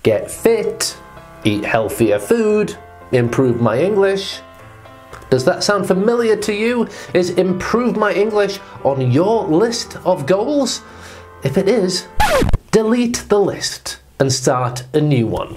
get fit, eat healthier food, improve my English. Does that sound familiar to you? Is improve my English on your list of goals? If it is, delete the list and start a new one.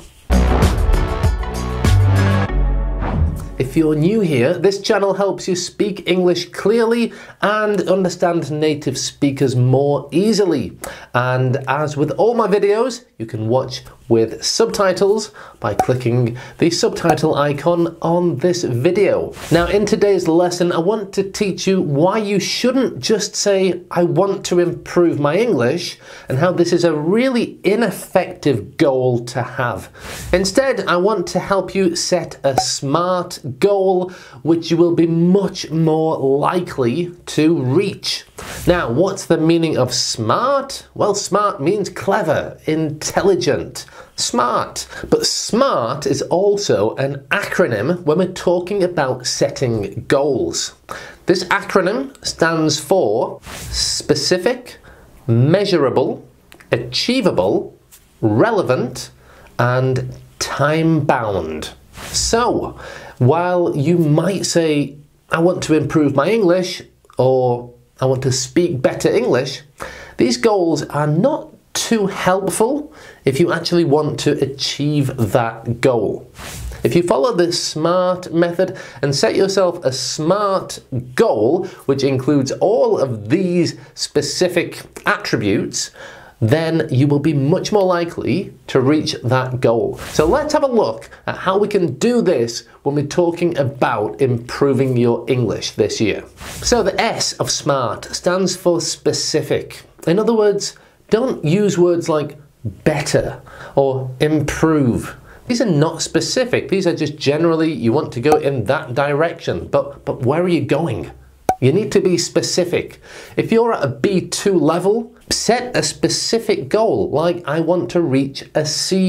If you're new here, this channel helps you speak English clearly and understand native speakers more easily. And as with all my videos, you can watch with subtitles by clicking the subtitle icon on this video. Now, in today's lesson, I want to teach you why you shouldn't just say, I want to improve my English, and how this is a really ineffective goal to have. Instead, I want to help you set a SMART goal, which you will be much more likely to reach. Now, what's the meaning of SMART? Well, SMART means clever, intelligent, smart. But SMART is also an acronym when we're talking about setting goals. This acronym stands for specific, measurable, achievable, relevant, and time-bound. So, while you might say, I want to improve my English, or I want to speak better English, these goals are not too helpful if you actually want to achieve that goal. If you follow the SMART method and set yourself a SMART goal, which includes all of these specific attributes, then you will be much more likely to reach that goal. So let's have a look at how we can do this when we're talking about improving your English this year. So the S of SMART stands for specific. In other words, don't use words like better or improve. These are not specific. These are just generally you want to go in that direction. But where are you going? You need to be specific. If you're at a B2 level, set a specific goal, like I want to reach a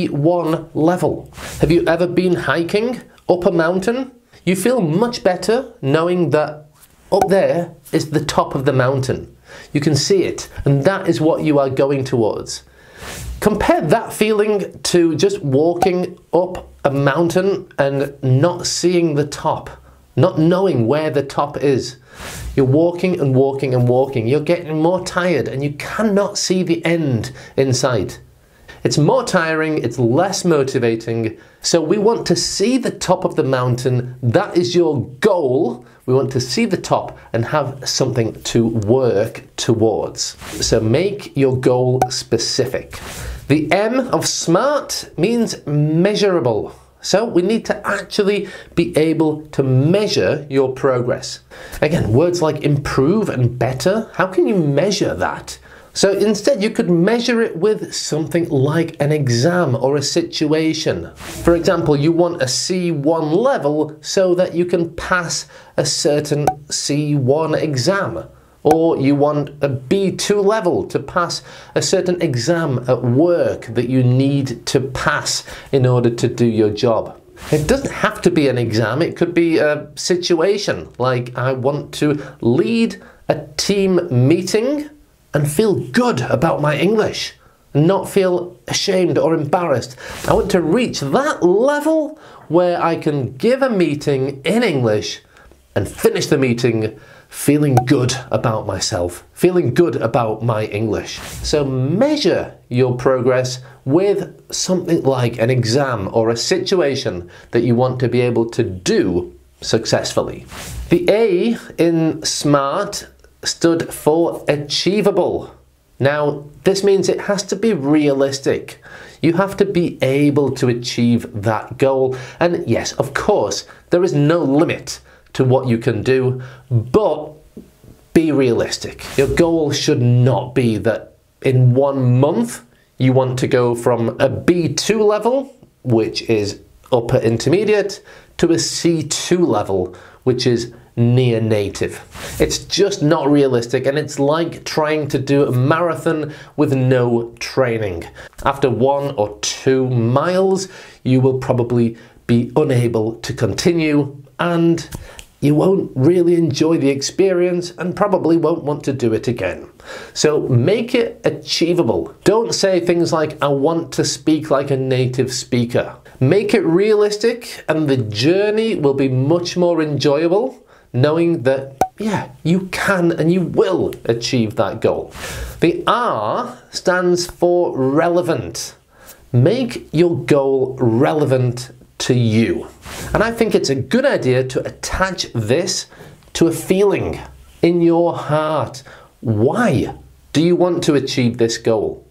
C1 level. Have you ever been hiking up a mountain? You feel much better knowing that up there is the top of the mountain. You can see it, and that is what you are going towards. Compare that feeling to just walking up a mountain and not seeing the top, not knowing where the top is. You're walking and walking and walking. You're getting more tired and you cannot see the end in sight. It's more tiring, it's less motivating. So we want to see the top of the mountain. That is your goal. We want to see the top and have something to work towards. So make your goal specific. The M of SMART means measurable. So we need to actually be able to measure your progress. Again, words like improve and better, how can you measure that? So instead you could measure it with something like an exam or a situation. For example, you want a C1 level so that you can pass a certain C1 exam. Or you want a B2 level to pass a certain exam at work that you need to pass in order to do your job. It doesn't have to be an exam, it could be a situation, like I want to lead a team meeting and feel good about my English, and not feel ashamed or embarrassed. I want to reach that level where I can give a meeting in English and finish the meeting feeling good about myself, feeling good about my English. So measure your progress with something like an exam or a situation that you want to be able to do successfully. The A in SMART stood for achievable. Now, this means it has to be realistic. You have to be able to achieve that goal. And yes, of course, there is no limit to what you can do, but be realistic. Your goal should not be that in 1 month you want to go from a B2 level, which is upper intermediate, to a C2 level, which is near native. It's just not realistic, and it's like trying to do a marathon with no training. After 1 or 2 miles, you will probably be unable to continue, and you won't really enjoy the experience and probably won't want to do it again. So make it achievable. Don't say things like, I want to speak like a native speaker. Make it realistic, and the journey will be much more enjoyable, knowing that, yeah, you can and you will achieve that goal. The R stands for relevant. Make your goal relevant to you. And I think it's a good idea to attach this to a feeling in your heart. Why do you want to achieve this goal?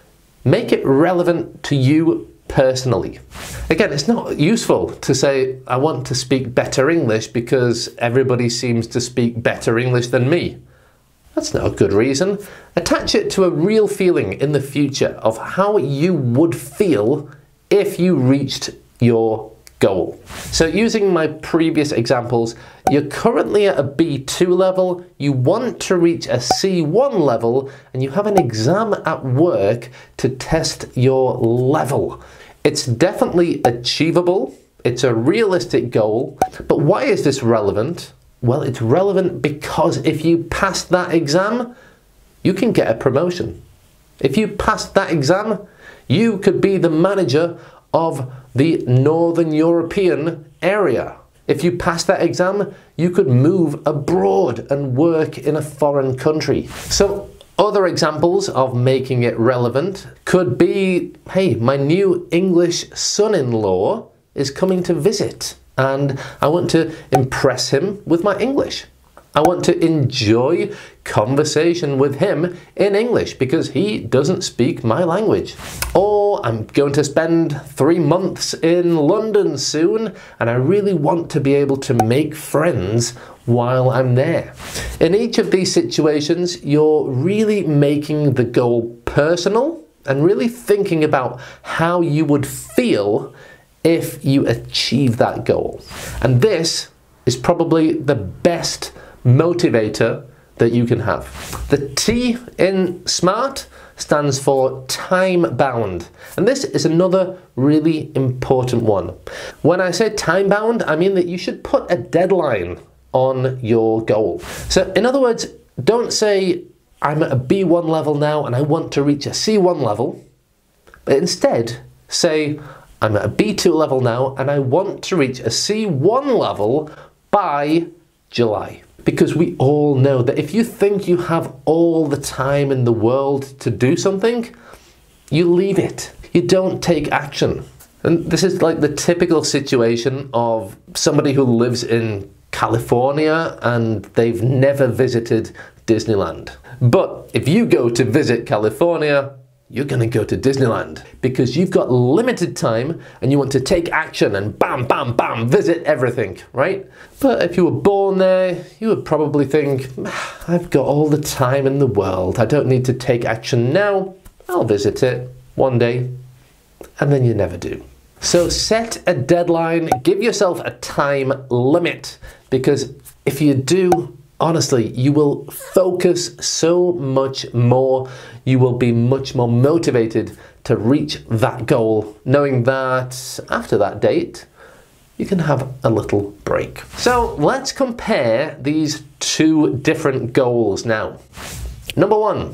Make it relevant to you personally. Again, it's not useful to say, I want to speak better English because everybody seems to speak better English than me. That's not a good reason. Attach it to a real feeling in the future of how you would feel if you reached your goal. So using my previous examples, you're currently at a B2 level, you want to reach a C1 level, and you have an exam at work to test your level. It's definitely achievable, it's a realistic goal, but why is this relevant? Well, it's relevant because if you pass that exam, you can get a promotion. If you pass that exam, you could be the manager of the Northern European area. If you pass that exam, you could move abroad and work in a foreign country. So other examples of making it relevant could be, hey, my new English son-in-law is coming to visit and I want to impress him with my English. I want to enjoy conversation with him in English because he doesn't speak my language. Or I'm going to spend 3 months in London soon and I really want to be able to make friends while I'm there. In each of these situations, you're really making the goal personal and really thinking about how you would feel if you achieve that goal. And this is probably the best motivator that you can have. The T in SMART stands for time bound. And this is another really important one. When I say time bound, I mean that you should put a deadline on your goal. So in other words, don't say, I'm at a B1 level now and I want to reach a C1 level, but instead say, I'm at a B2 level now and I want to reach a C1 level by July. Because we all know that if you think you have all the time in the world to do something, you leave it. You don't take action. And this is like the typical situation of somebody who lives in California and they've never visited Disneyland. But if you go to visit California, you're going to go to Disneyland because you've got limited time and you want to take action and bam, bam, bam, visit everything, right? But if you were born there, you would probably think, I've got all the time in the world. I don't need to take action now. I'll visit it one day. And then you never do. So set a deadline, give yourself a time limit, because if you do, honestly, you will focus so much more. You will be much more motivated to reach that goal, knowing that after that date, you can have a little break. So let's compare these two different goals now. Number one,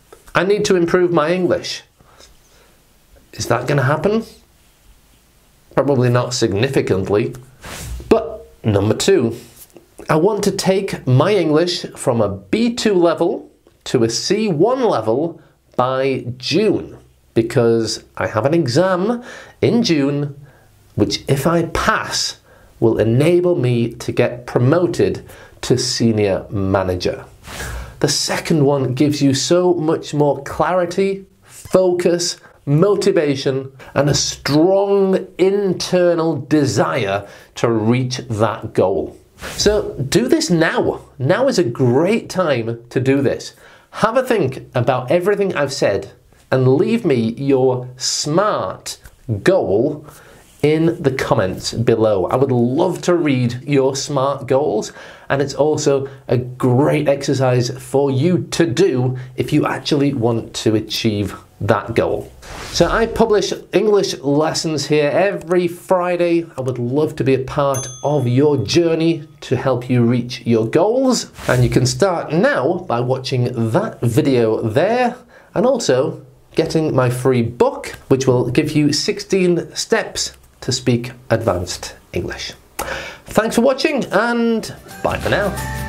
I need to improve my English. Is that going to happen? Probably not significantly. But number two, I want to take my English from a B2 level to a C1 level by June, because I have an exam in June which, if I pass, will enable me to get promoted to senior manager. The second one gives you so much more clarity, focus, motivation, and a strong internal desire to reach that goal. So do this now. Now is a great time to do this. Have a think about everything I've said and leave me your SMART goal in the comments below. I would love to read your SMART goals, and it's also a great exercise for you to do if you actually want to achieve that goal. So I publish English lessons here every Friday. I would love to be a part of your journey to help you reach your goals. And you can start now by watching that video there, and also getting my free book, which will give you 16 steps to speak advanced English. Thanks for watching, and bye for now.